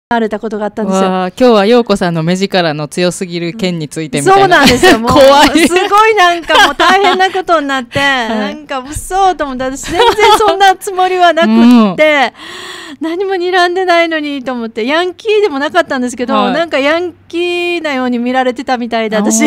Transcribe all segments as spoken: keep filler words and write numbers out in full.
われたことがあったんですよ。 今日は陽子さんの目力の強すぎる件についてみたいな、 そうなんですよ。もう怖い。 すごいなんかもう大変なことになって、はい、なんか嘘と思って、私全然そんなつもりはなくって、うん、何も睨んでないのにと思って、ヤンキーでもなかったんですけど、はい、なんかヤンキーなように見られてたみたいで、私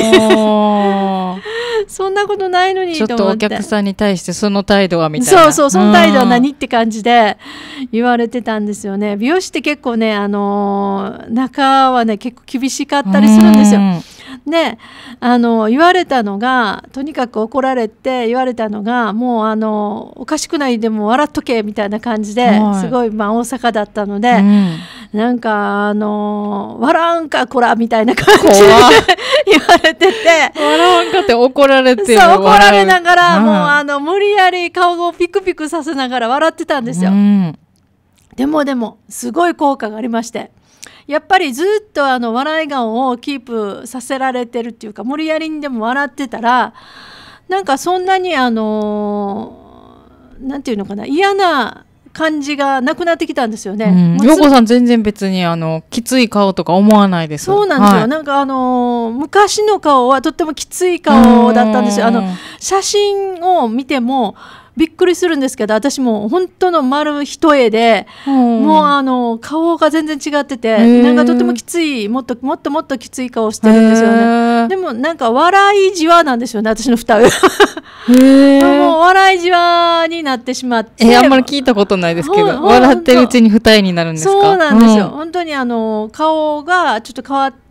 そんなことないのにと思って、 ちょっとお客さんに対してその態度はみたいな、 そうそう、その態度は何って感じで言われてたんですよね。美容師って結構ね、あのー、中はね結構厳しかったりするんですよ。で、あの言われたのが、とにかく怒られて言われたのが、もうあのおかしくないでも笑っとけみたいな感じで、はい、すごい、まあ、大阪だったので、うん、なんかあの笑わんかこらみたいな感じで言われてて、 笑わんかって怒られて、 そう、怒られながら、うん、もうあの無理やり顔をピクピクさせながら笑ってたんですよ。うん、でもでもすごい効果がありまして、やっぱりずっとあの笑い顔をキープさせられてるっていうか、無理やりにでも笑ってたら、なんかそんなにあのなんていうのかな、嫌な感じがなくなってきたんですよね。 陽子さん全然別にあのきつい顔とか思わないです。 そうなんですよ、はい、なんかあの昔の顔はとってもきつい顔だったんですよ。あの写真を見てもびっくりするんですけど、私も本当の丸一重で、もうあの顔が全然違ってて、なんかとってもきつい、もっともっともっときつい顔してるんですよね。でもなんか笑いじわなんですよね、私の二重もう笑いじわになってしまって、 えー、あんまり聞いたことないですけど、笑ってるうちに二重になるんですか？ そうなんですよ、うん、本当にあの顔がちょっと変わって、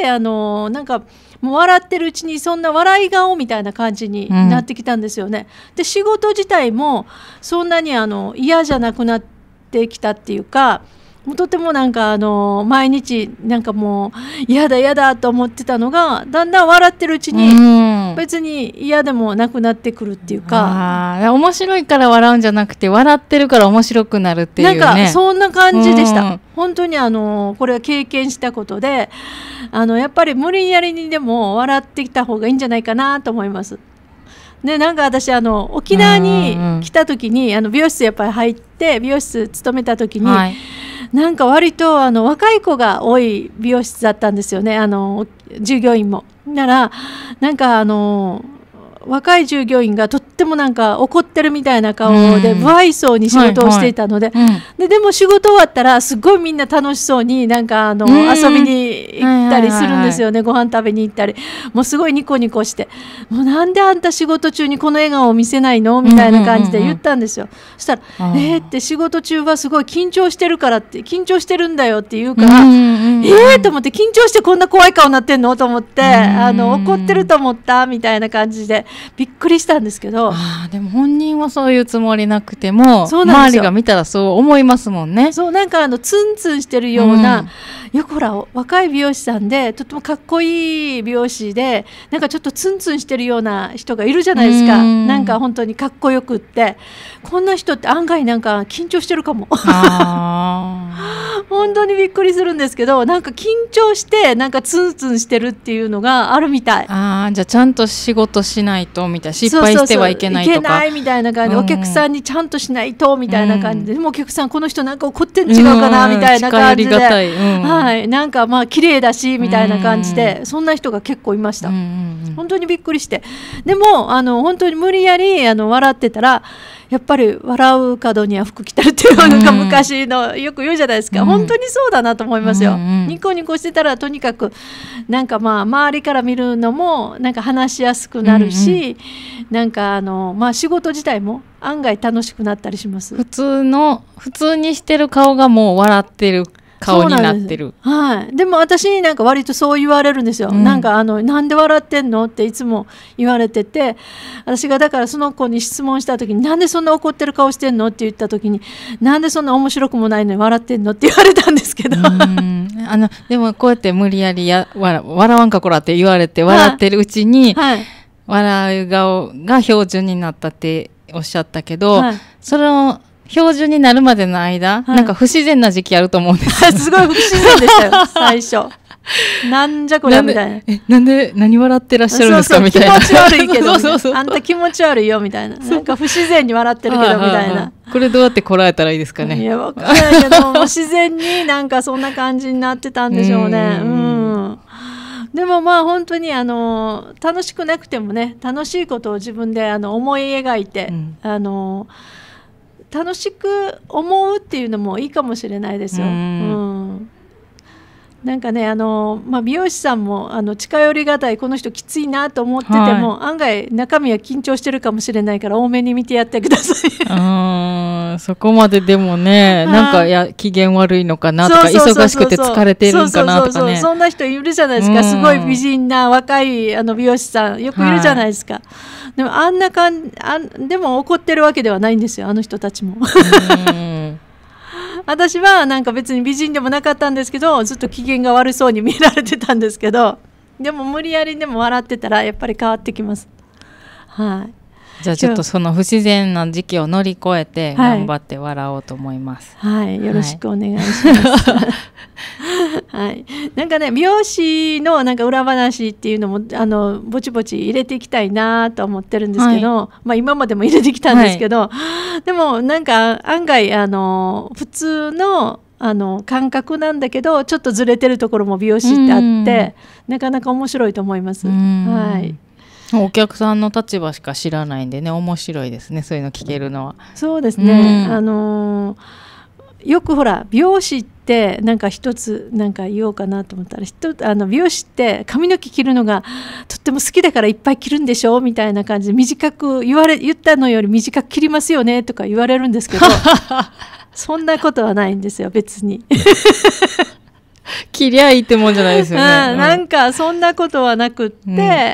あのなんかもう笑ってるうちにそんな笑い顔みたいな感じになってきたんですよね。うん、で仕事自体もそんなにあの嫌じゃなくなってきたっていうか、もうとてもなんかあの毎日なんかもう嫌だ嫌だと思ってたのが、だんだん笑ってるうちに別に嫌でもなくなってくるっていうか、 うん、あ、面白いから笑うんじゃなくて、笑ってるから面白くなるっていうね、 なんかそんな感じでした。うん、本当にあのこれは経験したことで、あのやっぱり無理やりにでも笑ってきた方がいいんじゃないかなと思います。で、なんか私あの沖縄に来た時に、あの美容室やっぱり入って美容室勤めた時に、はい、なんか割とあの若い子が多い美容室だったんですよね、あの従業員も。ならなんかあの若い従業員がとってもなんか怒ってるみたいな顔で不愛想に仕事をしていたので、はいはい、で, でも仕事終わったらすごいみんな楽しそうになんかあの遊びに行ったりするんですよね。ご飯食べに行ったり、もうすごいニコニコして、もうなんであんた仕事中にこの笑顔を見せないのみたいな感じで言ったんですよ。そしたらえーって、仕事中はすごい緊張してるからって、緊張してるんだよって言うから、えーと思って、緊張してこんな怖い顔になってんのと思って、あの怒ってると思ったみたいな感じでびっくりしたんですけど、 あ、でも本人はそういうつもりなくても周りが見たらそう思いますもんね。 そう、なんかあのツンツンしてるような、うん、よくほら若い美容師さんでとってもかっこいい美容師で、なんかちょっとツンツンしてるような人がいるじゃないですか。んなんか本当にかっこよくって、こんな人って案外なんか緊張してるかもあ本当にびっくりするんですけど、なんか緊張してなんかツンツンしてるっていうのがあるみたい。 あ、じゃあちゃんと仕事しないとみたいな、失敗してはいけないとか、 そうそうそう、いけないみたいな感じで、うん、お客さんにちゃんとしないとみたいな感じで、うん、でもお客さんこの人なんか怒ってん違うかなみたいな感じで、うん、はい、なんかまあ綺麗だしみたいな感じで、うん、そんな人が結構いました。うん、本当にびっくりして、でもあの本当に無理やりあの笑ってたら、やっぱり笑う角には福来たるっていうのが昔のよく言うじゃないですか。うん、本当にそうだなと思いますよ。うんうん、ニコニコしてたらとにかくなんかまあ周りから見るのもなんか話しやすくなるし、うんうん、なんかあのまあ仕事自体も案外楽しくなったりします。 普通の普通にしてる顔がもう笑ってる顔になってる。 はい、でも私になんか割とそう言われるんですよ。うん、なんかあのなんで笑ってんのっていつも言われてて、私がだからその子に質問した時に、なんでそんな怒ってる顔してんのって言った時に、なんでそんな面白くもないのに笑ってんのって言われたんですけど、うん、 あのでもこうやって無理やりや笑笑わんかこらって言われて笑ってるうちに、はいはい、笑う顔が標準になったっておっしゃったけど、はい、その標準になるまでの間、はい、なんか不自然な時期あると思うんですすごい不自然でしたよ最初なんじゃこりゃみたいな。 え、なんで何笑ってらっしゃるんですかみたいな。 気持ち悪いけどそうそうそう、 あんた気持ち悪いよみたいな。なんか不自然に笑ってるけどみたいな。 これどうやってこらえたらいいですかね。 いやわかんないけどもう自然になんかそんな感じになってたんでしょうね。うん。でもまあ本当にあの楽しくなくてもね、楽しいことを自分であの思い描いて、うん、あの楽しく思うっていうのもいいかもしれないですよ。うん、うんなんかねあの、まあ、美容師さんもあの近寄りがたいこの人きついなと思ってても、はい、案外中身は緊張してるかもしれないから多めに見てやってください。 あそこまででもねなんかや機嫌悪いのかなとか忙しくて疲れてるんかなとかねそんな人いるじゃないですか。すごい美人な若いあの美容師さんよくいるじゃないですか、はい、でもあんな感じあでも怒ってるわけではないんですよあの人たちも。うん私はなんか別に美人でもなかったんですけどずっと機嫌が悪そうに見られてたんですけどでも無理やりでも笑ってたらやっぱり変わってきます。はい、 じゃあちょっとその不自然な時期を乗り越えて頑張って笑おうと思います。 はい、はい、よろしくお願いします。はい、なんかね美容師のなんか裏話っていうのもあのぼちぼち入れていきたいなと思ってるんですけど、はい、まあ今までも入れてきたんですけど、はい、でもなんか案外あの普通のあの感覚なんだけどちょっとずれてるところも美容師ってあってなかなか面白いと思います。はい。 お客さんの立場しか知らないんでね面白いですねそういうの聞けるのは。 そうですね、あのーよくほら美容師ってなんか一つなんか言おうかなと思ったらあの美容師って髪の毛切るのがとっても好きだからいっぱい切るんでしょみたいな感じで短く言われ言ったのより短く切りますよねとか言われるんですけどそんなことはないんですよ別に。 切りゃいいってもんじゃないですよね。 うん、なんかそんなことはなくって、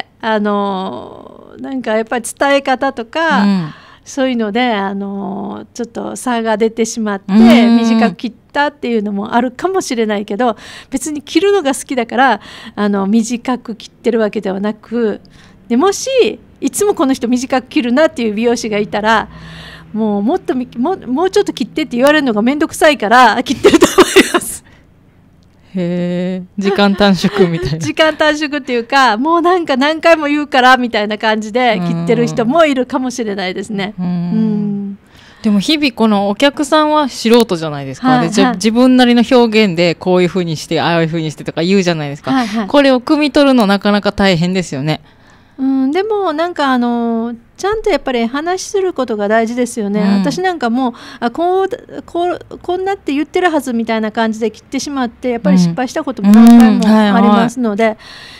うん、あのなんかやっぱり伝え方とか、うんそういうのであのちょっと差が出てしまって短く切ったっていうのもあるかもしれないけど別に切るのが好きだからあの短く切ってるわけではなくでもしいつもこの人短く切るなっていう美容師がいたらもうもっとももうちょっと切ってって言われるのがめんどくさいから切ってると思います。 へー時間短縮みたいな時間短縮っていうかもうなんか何回も言うからみたいな感じで切ってる人もいるかもしれないですね。うんうんでも日々このお客さんは素人じゃないですか、 はいはい、 で自分なりの表現でこういう風にしてああいう風にしてとか言うじゃないですか、はいはい、これを汲み取るのなかなか大変ですよね。 うん、でもなんかあのちゃんとやっぱり話することが大事ですよね、うん、私なんかもうあこうこうこんなって言ってるはずみたいな感じで切ってしまってやっぱり失敗したことも何回もありますので、うんうんはいはい、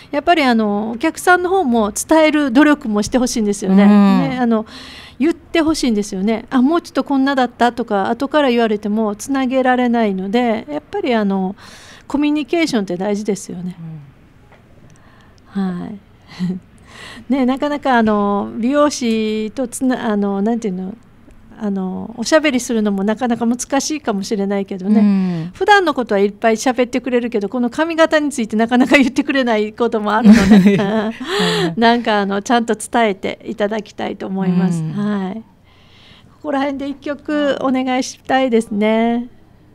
やっぱりあのお客さんの方も伝える努力もしてほしいんですよね、うんねあの言ってほしいんですよね。あもうちょっとこんなだったとか後から言われてもつなげられないのでやっぱりあのコミュニケーションって大事ですよね、うん、はいね、なかなかあの美容師とつなあのなんていうのあのおしゃべりするのもなかなか難しいかもしれないけどね、うん、普段のことはいっぱいしゃべってくれるけどこの髪型についてなかなか言ってくれないこともあるのでなんかあのちゃんと伝えていただきたいと思います、うんはい、ここら辺で一曲お願いしたいですね。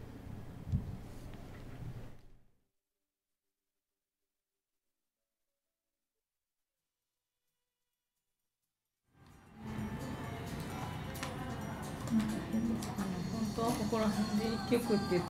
本当はここら辺で一曲って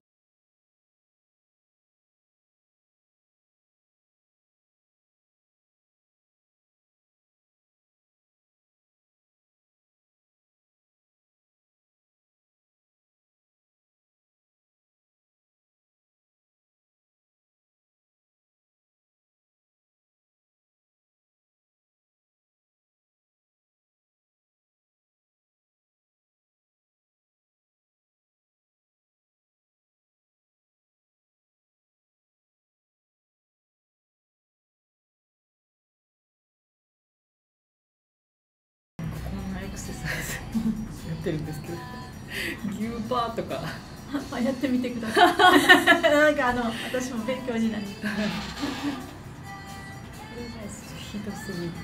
やってるんですけどギューパーとかやってみてくださいなんかあの私も勉強になりますひどすぎる。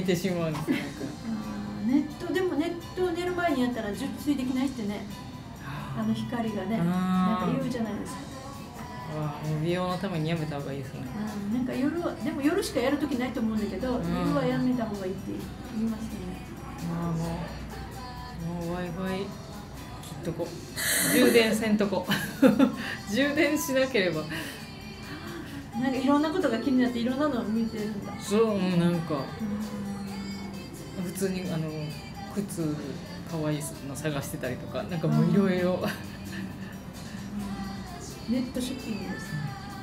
見てしまうんですよ。 ネットでもネットを寝る前にやったら熟睡できないってね、あの光がね、なんか言うじゃないですか。 美容のためにやめた方がいいですね。 なんか夜はでも夜しかやるときないと思うんだけど、夜はやめた方がいいって言いますね。 ああもうもう Wi-Fi 切っとこ充電せんとこ充電しなければ。 なんかいろんなことが気になっていろんなのを見てるんだ。 そうなんか普通にあの靴可愛いの探してたりとか、なんかもういろいろネットショッピングです。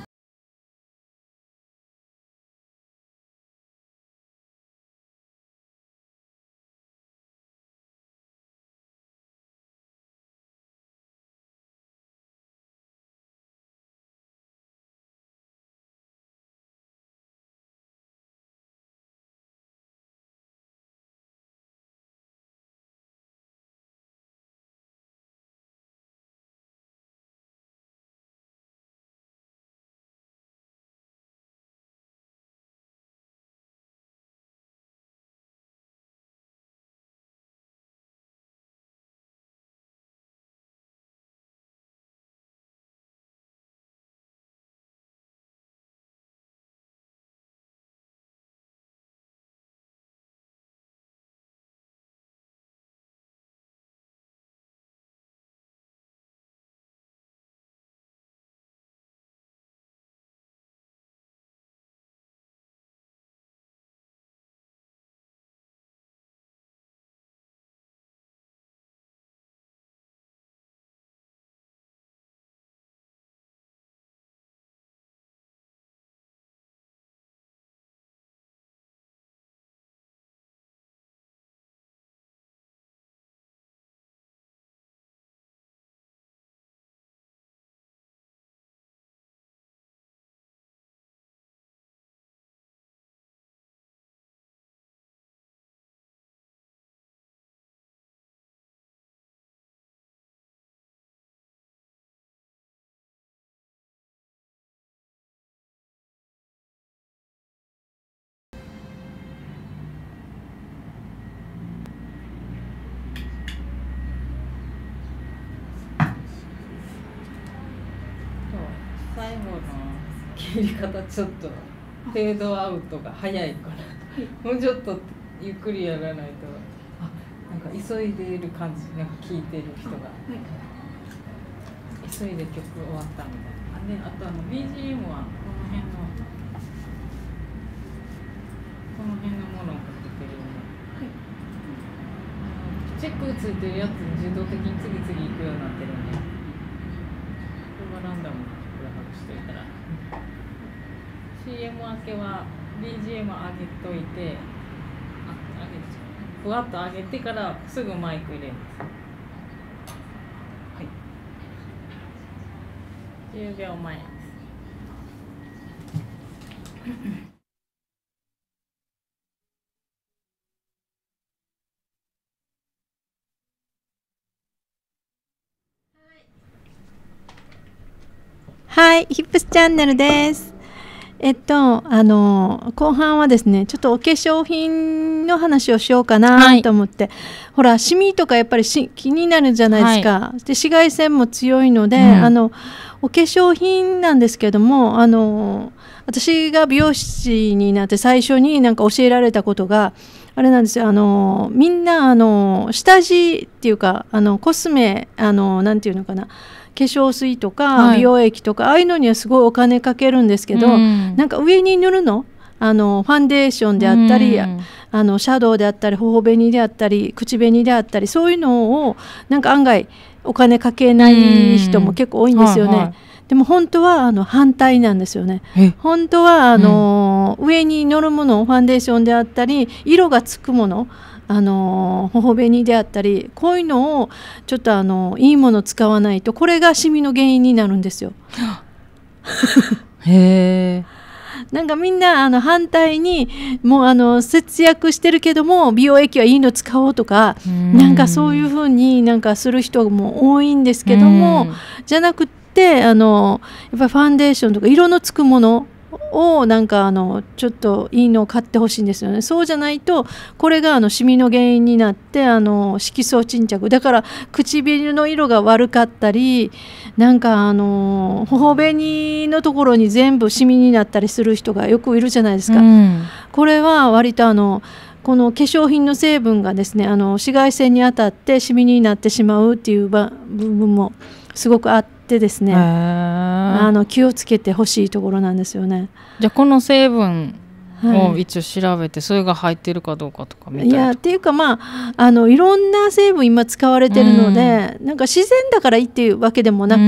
最後の切り方ちょっとフェードアウトが早いからもうちょっとゆっくりやらないと、あ、なんか急いでいる感じ、なんか聞いてる人が、はい、急いで曲終わったみたいな。で、あとあの ビージーエム はこの辺のこの辺のものをかけてるんで、はい、チェックついてるやつに自動的に次々行くようになってるんで、これはランダムな曲が外しといたら、シーエム 明けは ビージーエム 上げといて、あ、上げてふわっと上げてからすぐマイク入れるんです。はい。じゅうびょうまえです。 はい、ヒップスチャンネルです。えっと、あの後半はですね、ちょっとお化粧品の話をしようかなと思って、はい、ほらシミとかやっぱりし気になるじゃないですか、はい、で紫外線も強いので、うん、あのお化粧品なんですけども、あの私が美容師になって最初になんか教えられたことがあれなんですよ。あのみんなあの下地っていうか、あのコスメ、あのなんていうのかな、化粧水とか美容液とか、はい、ああいうのにはすごいお金かけるんですけど、うん、なんか上に塗るの、あのファンデーションであったり、うん、あのシャドウであったり頬紅であったり口紅であったり、そういうのをなんか案外お金かけない人も結構多いんですよね、うんはいはい、でも本当はあの反対なんですよね。本当はあの、うん、上に塗るもの、ファンデーションであったり色がつくもの、あの頬紅であったり、こういうのをちょっとあのいいもの使わないと、これがシミの原因になるんですよ。へー。なんかみんなあの反対にもうあの節約してるけども美容液はいいの使おうとか、んなんかそういう風になんかする人も多いんですけども、じゃなくて、あのやっぱりファンデーションとか色のつくものをなんかあのちょっといいのを買ってほしいんですよね。そうじゃないとこれがあのシミの原因になってあの色素沈着だから唇の色が悪かったりなんかあの頬紅のところに全部シミになったりする人がよくいるじゃないですか、うん、これは割とあのこの化粧品の成分がですねあの紫外線に当たってシミになってしまうっていう部分もすごくあってですねあの気をつけてほしいところなんですよね。 じゃあこの成分を一応調べて、はい、それが入ってるかどうかとか見たりとか。 いやっていうかまああのいろんな成分今使われてるので、うん、なんか自然だからいいっていうわけでもなく、うん、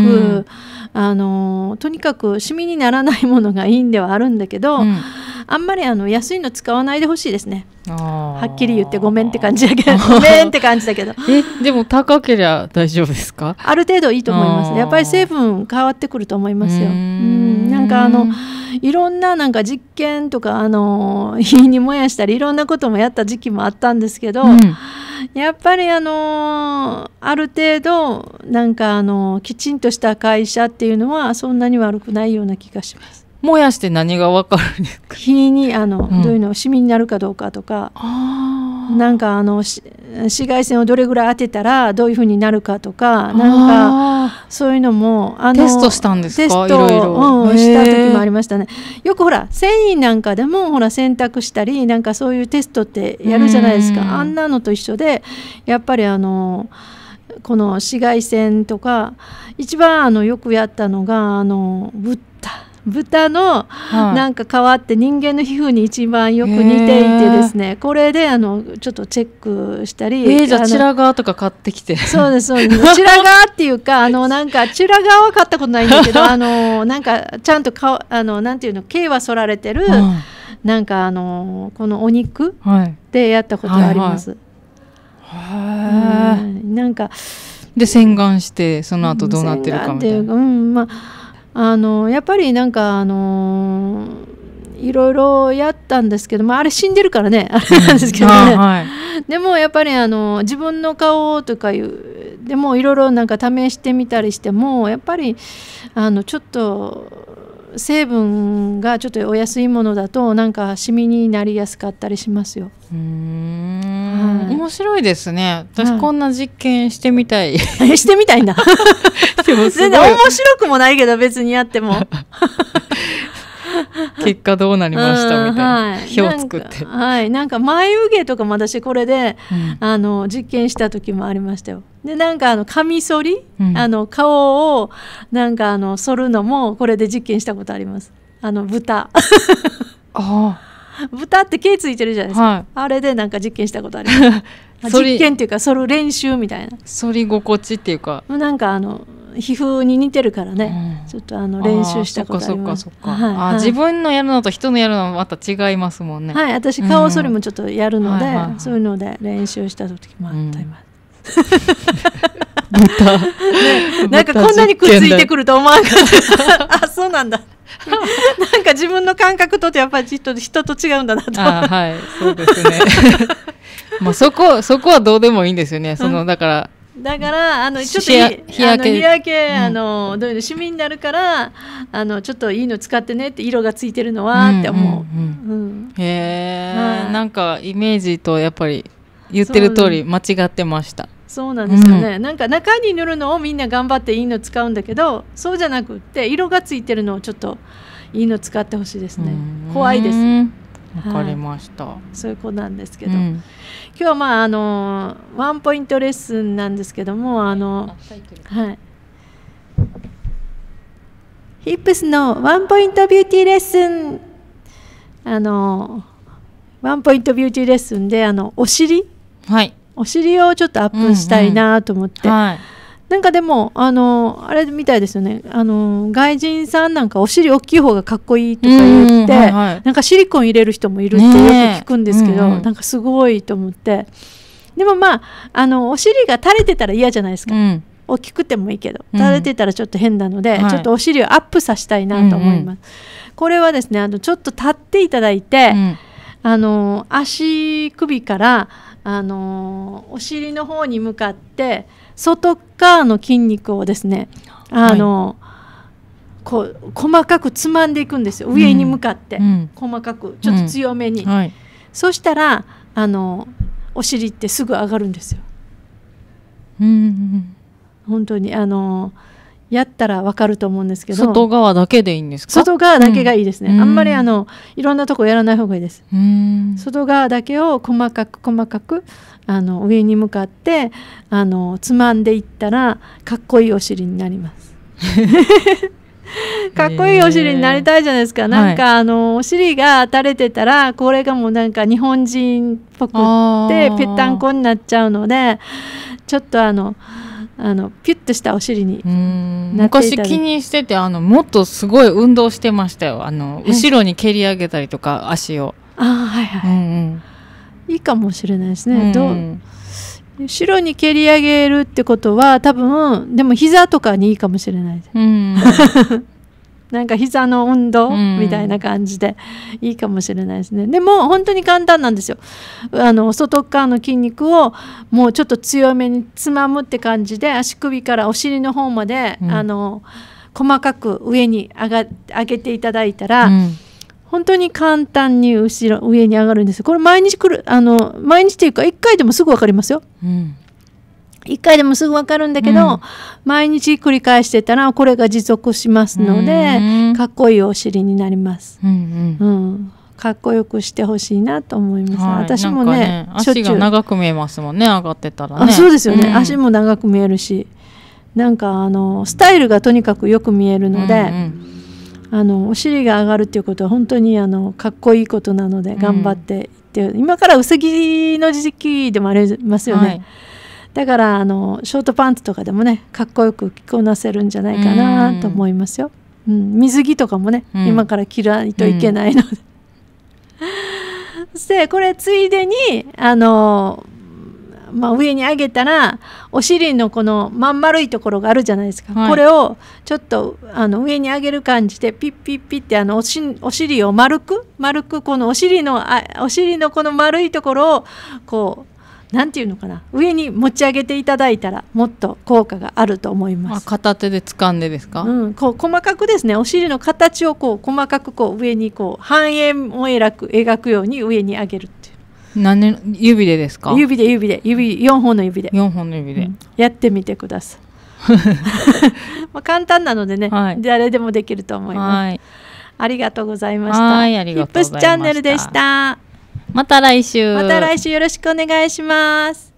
あのとにかくシミにならないものがいいんではあるんだけど、うん、あんまりあの安いの使わないでほしいですね。はっきり言ってごめんって感じだけどごめんって感じだけどえでも高ければ大丈夫ですか？ ある程度いいと思います。やっぱり成分変わってくると思いますよ。うんなんかあのいろんななんか実験とかあの火に燃やしたりいろんなこともやった時期もあったんですけど、うん、やっぱりあのある程度なんかあのきちんとした会社っていうのはそんなに悪くないような気がします。 燃やして何が分かるんですか？ 火にあの、うん、どういうのシミになるかどうかとかなんかあの紫外線をどれぐらい当てたらどういうふうになるかとかなんかそういうのもあのテストしたんですか？テストいろいろ、うん、した時もありましたね。よくほら繊維なんかでもほら洗濯したりなんかそういうテストってやるじゃないですか。あんなのと一緒でやっぱりあのこの紫外線とか一番あのよくやったのがあのブッダ豚のなんか皮って人間の皮膚に一番よく似ていてですねこれであのちょっとチェックしたりえー、じゃあチラガーとか買ってきてそうですそうですチラガーっていうかあのなんかチラガーは買ったことないんだけどあのなんかちゃんとかあのなんていうの毛は剃られてる、うん、なんかあのこのお肉でやったことがあります、はいはい、うんなんかで洗顔してその後どうなってるかみたいな、 うんまああのやっぱりなんかあのー、いろいろやったんですけど、まあ、あれ死んでるからねあれなんですけどね、うんはい、でもやっぱりあの自分の顔とかいうでもいろいろなんか試してみたりしてもやっぱりあのちょっと成分がちょっとお安いものだとなんかシミになりやすかったりしますよ。 うーん、はい、面白いですね。私こんな実験してみたい、 はい、してみたいんだでも全然面白くもないけど別にやっても結果どうなりましたみたいな、はい、表作ってはいなんか眉毛とかも私これで、うん、あの実験した時もありましたよ。でなんかあのカミソリ、うん、あの顔をなんかあの剃るのもこれで実験したことあります。あの豚あ豚って毛ついてるじゃないですか、はい、あれでなんか実験したことあります実験っていうか剃る練習みたいな剃り心地っていうかなんかあの皮膚に似てるからね、うん、ちょっとあの練習したことあります。 自分のやるのと人のやるのはまた違いますもんね。 はい私顔剃りもちょっとやるので、うんはいはいはい、そういうので練習した時もあったります、うん豚、ね、なんかこんなにくっついてくると思わなかったあそうなんだなんか自分の感覚とってやっぱり人と違うんだなとあはいそうですねまあそこそこはどうでもいいんですよね。そのだからだからあのちょっと日焼けあの日焼け、うん、あのどういうのシミになるからあのちょっといいの使ってねって色がついてるのは、うん、って思う、うんうん、へえ、はい、なんかイメージとやっぱり言ってる通り間違ってました。 そうなんですよね、うん、なんか中に塗るのをみんな頑張っていいの使うんだけどそうじゃなくって色がついてるのをちょっといいの使ってほしいですね。怖いです。 わかりました、はい、 そういう子なんですけど、うん、今日はまああのワンポイントレッスンなんですけどもあのはいヒップスのワンポイントビューティーレッスンあのワンポイントビューティーレッスンであのお尻、 はい、 お尻をちょっとアップしたいなと思って、うんうんはい、なんかでもあのあれみたいですよね。あの外人さんなんかお尻大きい方がかっこいいとか言って、はいはい、なんかシリコン入れる人もいるってよく聞くんですけど、ね、なんかすごいと思って。でもまああのお尻が垂れてたら嫌じゃないですか、うん、大きくてもいいけど垂れてたらちょっと変なので、うん、ちょっとお尻をアップさせたいなと思います、はいうんうん、これはですねあのちょっと立っていただいて、うん、あの足首からあのお尻の方に向かって外側の筋肉をですねあの、はこう細かくつまんでいくんですよ、上に向かって、 うん、 細かくちょっと強めに、 うんはい、 そしたらあのお尻ってすぐ上がるんですよ。 うん、 本当にあのやったら分かると思うんですけど、 外側だけでいいんですか？ 外側だけがいいですね、 うん、 あんまりあのいろんなとこやらない方がいいです、 うん、 外側だけを細かく細かくあの上に向かってあのつまんでいったらかっこいいお尻になりますかっこいいお尻になりたいじゃないですか、なんか、はい、あのお尻が垂れてたらこれがもうなんか日本人っぽくってぺったんこになっちゃうので、ちょっとあのあのピュッとしたお尻になっていただ昔気にしてて、あのもっとすごい運動してましたよ、あの後ろに蹴り上げたりとか足を。 あ、はいはい、うんうん、いいかもしれないですね、うん、どう後ろに蹴り上げるってことは多分でも膝とかにいいかもしれないです、うん、なんか膝の運動みたいな感じでいいかもしれないですね。でも本当に簡単なんですよ。あの外側の筋肉をもうちょっと強めにつまむって感じで、足首からお尻の方まで、うん、あの細かく上に上が上げていただいたら、うん、本当に簡単に後ろ上に上がるんですよ。これ毎日来るあの毎日っていうかいっかいでもすぐ分かりますよ、うん、いっかいでもすぐ分かるんだけど、うん、毎日繰り返してたらこれが持続しますので、うん、かっこいいお尻になります、うんうんうん、かっこよくしてほしいなと思います、はい、私も ね, ね足が長く見えますもんね、上がってたらね。 あ、そうですよね、 うん、 足も長く見えるし、なんかあのスタイルがとにかくよく見えるので、うんうんあのお尻が上がるっていうことは本当にあのかっこいいことなので頑張っていって、うん、今から薄着の時期でもありますよね、はい、だからあのショートパンツとかでもねかっこよく着こなせるんじゃないかなと思いますよ、うん、水着とかもね、うん、今から着ないといけないので、うん、そしてこれついでにあのまあ、上に上げたらお尻のこのまん丸いところがあるじゃないですか、はい、これをちょっとあの上に上げる感じでピッピッピッってあの お, しお尻を丸く丸くこのお尻のあお尻のこの丸いところをこうなんていうのかな、上に持ち上げていただいたらもっと効果があると思います。 あ、片手で掴んでですか？ うん、こう細かくですね、お尻の形をこう細かくこう上にこう半円を描く描くように上に上げるっていう。 何指でですか？ 指で指で指よんほんの指でよんほんの指で、うん、 やってみてくださいまあ簡単なのでね、はい、誰でもできると思います。はい、ありがとうございました。 はい、ありがとうございました。 ヒップスチャンネルでした。 また来週また来週よろしくお願いします。